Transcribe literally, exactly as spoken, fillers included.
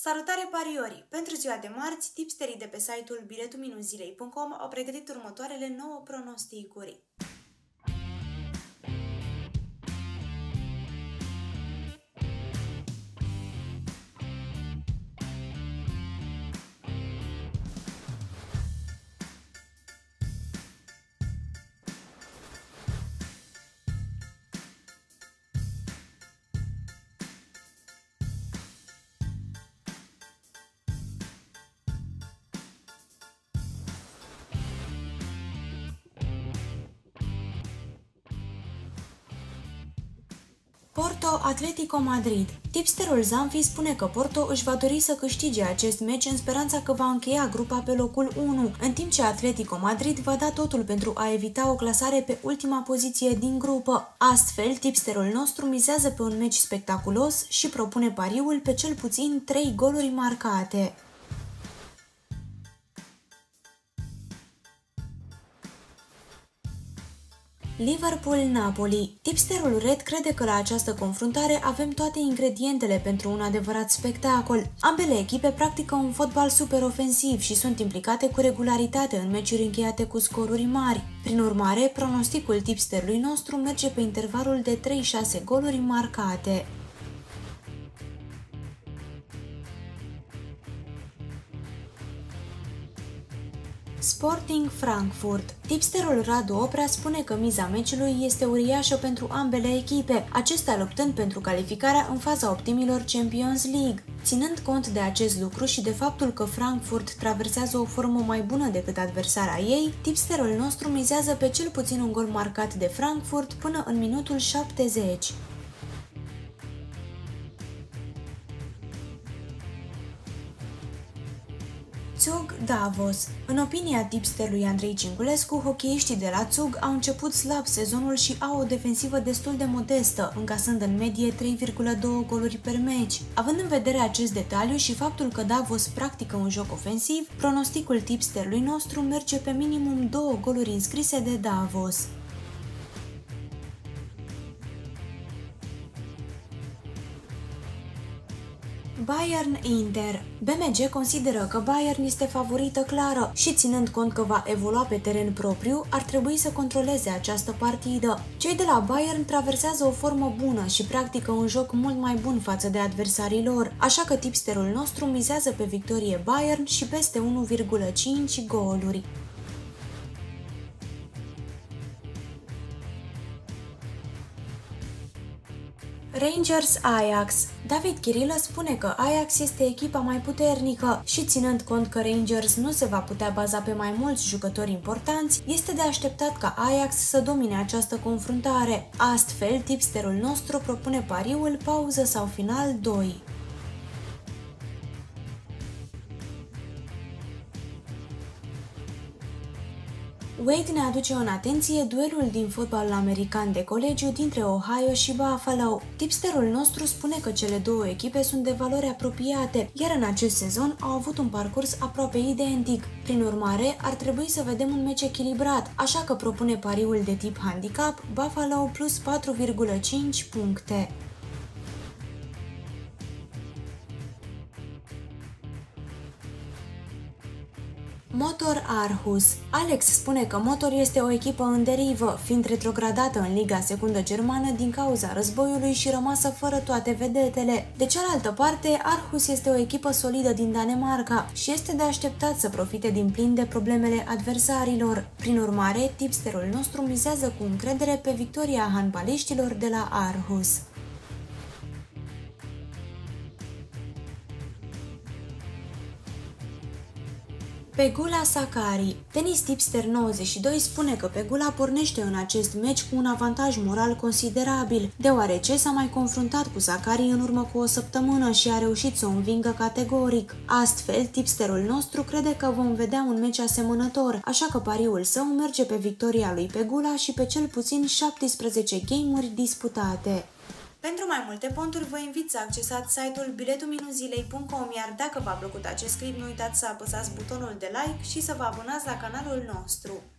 Salutare pariori! Pentru ziua de marți, tipsterii de pe site-ul biletul zilei punct com au pregătit următoarele nouă pronosticuri. Porto Atletico Madrid. Tipsterul Zanfi spune că Porto își va dori să câștige acest meci în speranța că va încheia grupa pe locul unu, în timp ce Atletico Madrid va da totul pentru a evita o clasare pe ultima poziție din grupă. Astfel, tipsterul nostru mizează pe un meci spectaculos și propune pariul pe cel puțin trei goluri marcate. Liverpool-Napoli. Tipsterul Red crede că la această confruntare avem toate ingredientele pentru un adevărat spectacol. Ambele echipe practică un fotbal super ofensiv și sunt implicate cu regularitate în meciuri încheiate cu scoruri mari. Prin urmare, pronosticul tipsterului nostru merge pe intervalul de trei șase goluri marcate. Sporting Frankfurt. Tipsterul Radu Oprea spune că miza meciului este uriașă pentru ambele echipe, acestea luptând pentru calificarea în faza optimilor Champions League. Ținând cont de acest lucru și de faptul că Frankfurt traversează o formă mai bună decât adversara ei, tipsterul nostru mizează pe cel puțin un gol marcat de Frankfurt până în minutul șaptezeci. Zug Davos. În opinia tipsterului Andrei Cingulescu, hocheiștii de la Zug au început slab sezonul și au o defensivă destul de modestă, încasând în medie trei virgulă doi goluri per meci. Având în vedere acest detaliu și faptul că Davos practică un joc ofensiv, pronosticul tipsterului nostru merge pe minimum două goluri înscrise de Davos. Bayern-Inter. B M G consideră că Bayern este favorită clară și, ținând cont că va evolua pe teren propriu, ar trebui să controleze această partidă. Cei de la Bayern traversează o formă bună și practică un joc mult mai bun față de adversarii lor, așa că tipsterul nostru mizează pe victorie Bayern și peste unu virgulă cinci goluri. Rangers-Ajax. David Chirilă spune că Ajax este echipa mai puternică și, ținând cont că Rangers nu se va putea baza pe mai mulți jucători importanți, este de așteptat ca Ajax să domine această confruntare. Astfel, tipsterul nostru propune pariul pauză sau final doi. Wade ne aduce în atenție duelul din fotbalul american de colegiu dintre Ohio și Buffalo. Tipsterul nostru spune că cele două echipe sunt de valori apropiate, iar în acest sezon au avut un parcurs aproape identic. Prin urmare, ar trebui să vedem un meci echilibrat, așa că propune pariul de tip handicap Buffalo plus patru virgulă cinci puncte. Motor Aarhus. Alex spune că Motor este o echipă în derivă, fiind retrogradată în Liga Secundă Germană din cauza războiului și rămasă fără toate vedetele. De cealaltă parte, Aarhus este o echipă solidă din Danemarca și este de așteptat să profite din plin de problemele adversarilor. Prin urmare, tipsterul nostru mizează cu încredere pe victoria handbaliștilor de la Aarhus. Pegula Sakari. Tenis Tipster nouăzeci și doi spune că Pegula pornește în acest meci cu un avantaj moral considerabil, deoarece s-a mai confruntat cu Sakari în urmă cu o săptămână și a reușit să o învingă categoric. Astfel, tipsterul nostru crede că vom vedea un meci asemănător, așa că pariul său merge pe victoria lui Pegula și pe cel puțin șaptesprezece game-uri disputate. Pentru mai multe ponturi, vă invit să accesați site-ul biletul zilei punct com, iar dacă v-a plăcut acest clip, nu uitați să apăsați butonul de like și să vă abonați la canalul nostru.